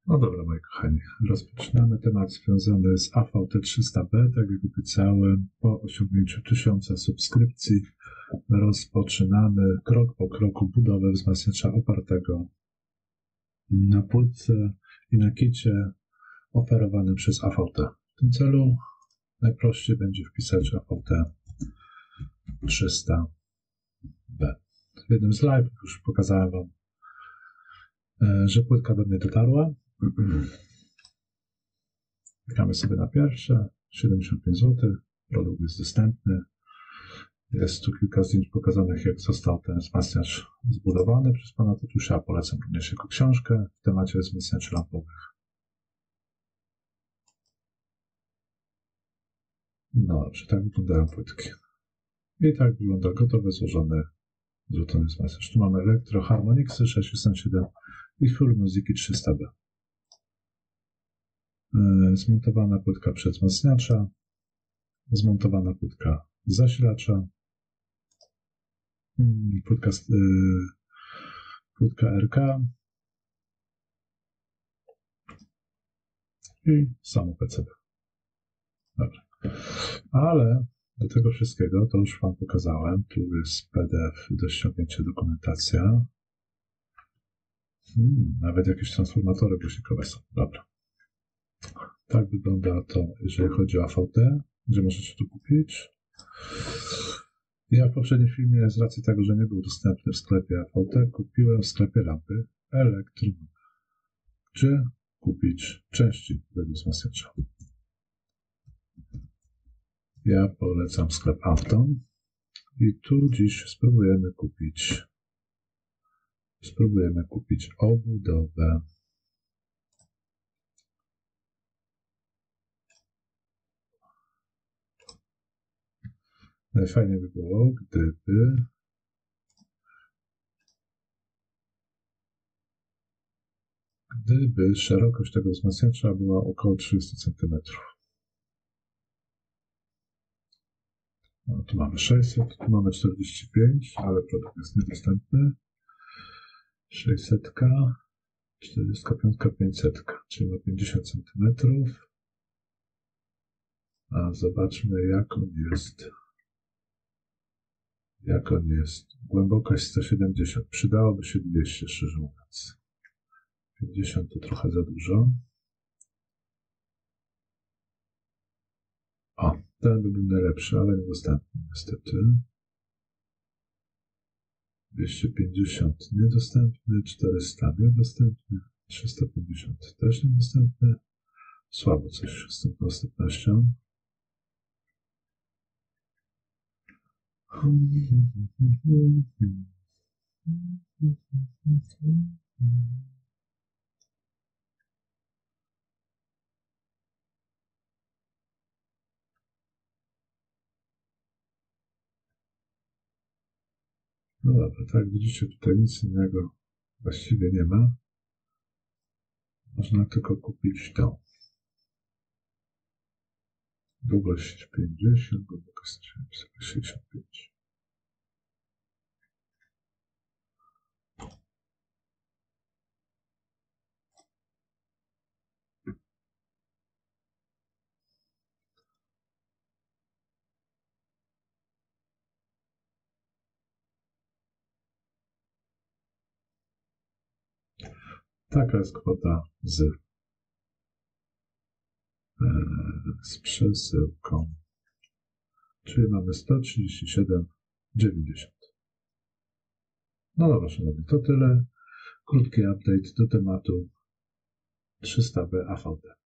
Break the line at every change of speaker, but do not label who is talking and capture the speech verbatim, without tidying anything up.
No dobra, moi kochani, rozpoczynamy temat związany z A V T trzysta B. Tak jak obiecałem, po osiągnięciu tysiąca subskrypcji rozpoczynamy krok po kroku budowę wzmacniacza opartego na płytce i na kicie oferowanym przez A V T. W tym celu najprościej będzie wpisać A V T trzysta B. W jednym z live już pokazałem Wam, że płytka do mnie dotarła. Klikamy sobie na pierwsze, siedemdziesiąt pięć złotych, produkt jest dostępny. Jest tu kilka zdjęć pokazanych, jak został ten wzmacniacz zbudowany przez pana Tatusia. Polecam również jego książkę w temacie wzmacniaczy lampowych. No dobrze, tak wyglądają płytki. I tak wygląda gotowy, złożony, złożony wzmacniacz. Tu mamy Elektro Harmonixy sześćset siedem i Full Music trzysta B. Zmontowana płytka przedwzmacniacza, zmontowana płytka zasilacza, płytka, yy, płytka R K i samo P C B. Dobra. Ale do tego wszystkiego, to już Wam pokazałem, tu jest P D F do ściągnięcia, dokumentacja. Hmm, nawet jakieś transformatory głośnikowe są. Dobra. Tak wygląda to, jeżeli chodzi o A V T, gdzie możecie to kupić. Ja w poprzednim filmie, z racji tego, że nie był dostępny w sklepie A V T, kupiłem w sklepie lampy Elektron. Gdzie kupić części do wzmacniacza? Ja polecam sklep Afton i tu dziś spróbujemy kupić spróbujemy kupić obudowę. Najfajniej by było, gdyby gdyby szerokość tego wzmacniacza była około trzydzieści centymetrów. No, tu mamy sześćset, tu mamy czterdzieści pięć, ale produkt jest niedostępny. sześćset, czterdzieści pięć, pięćset, czyli ma pięćdziesiąt centymetrów. A zobaczmy, jak on jest. Jak on jest. Głębokość sto siedemdziesiąt. Przydałoby się dwieście, szczerze mówiąc. pięćdziesiąt to trochę za dużo. O, ten by był najlepszy, ale niedostępny niestety. dwieście pięćdziesiąt niedostępny, czterysta niedostępny, trzysta pięćdziesiąt też niedostępny. Słabo coś z tą dostępnością. No dobra, tak widzicie, tutaj nic innego właściwie nie ma. Można tylko kupić tą. Długość pięćdziesiąt, głębokość sześćdziesiąt pięć. Taka jest kwota z, e, z przesyłką. Czyli mamy sto trzydzieści siedem dziewięćdziesiąt. No dobra, szanowni, to tyle. Krótki update do tematu trzysta B A V T.